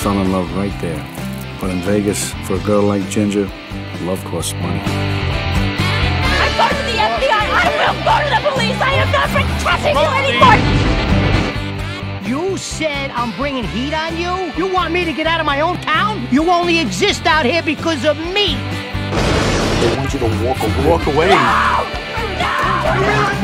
fell in love right there. But in Vegas, for a girl like Ginger, love costs money. I'm going to the FBI! I will go to the police! I am not protecting you anymore! You said I'm bringing heat on you? You want me to get out of my own town? You only exist out here because of me! They want you to walk away. Walk away? No! No!